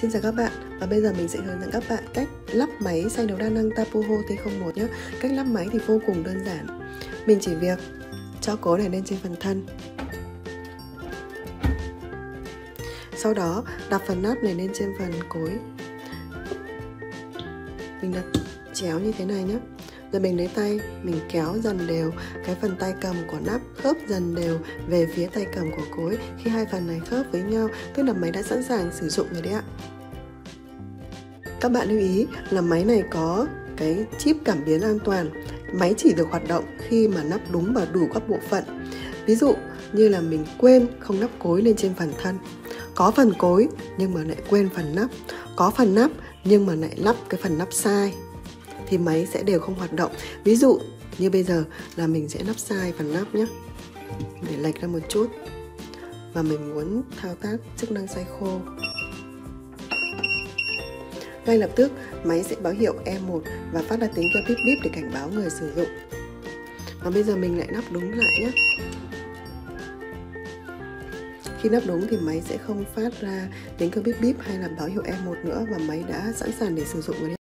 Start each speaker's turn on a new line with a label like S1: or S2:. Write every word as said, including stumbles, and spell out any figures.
S1: Xin chào các bạn, và bây giờ mình sẽ hướng dẫn các bạn cách lắp máy xay nấu đa năng Tapuho T không một nhé. Cách lắp máy thì vô cùng đơn giản. Mình chỉ việc cho cối này lên trên phần thân, sau đó đặt phần nắp này lên trên phần cối. Mình đặt chéo như thế này nhé. Rồi mình lấy tay, mình kéo dần đều cái phần tay cầm của nắp khớp dần đều về phía tay cầm của cối. Khi hai phần này khớp với nhau, tức là máy đã sẵn sàng sử dụng rồi đấy ạ. Các bạn lưu ý là máy này có cái chip cảm biến an toàn. Máy chỉ được hoạt động khi mà nắp đúng và đủ các bộ phận. Ví dụ như là mình quên không lắp cối lên trên phần thân, có phần cối nhưng mà lại quên phần nắp, có phần nắp nhưng mà lại lắp cái phần nắp sai, thì máy sẽ đều không hoạt động. Ví dụ như bây giờ là mình sẽ lắp sai phần nắp nhé. Để lệch ra một chút và mình muốn thao tác chức năng xay khô. Ngay lập tức máy sẽ báo hiệu E một và phát ra tiếng kêu bíp bíp để cảnh báo người sử dụng. Và bây giờ mình lại lắp đúng lại nhé. Khi lắp đúng thì máy sẽ không phát ra tiếng kêu bíp bíp hay là báo hiệu E một nữa, và máy đã sẵn sàng để sử dụng rồi đấy.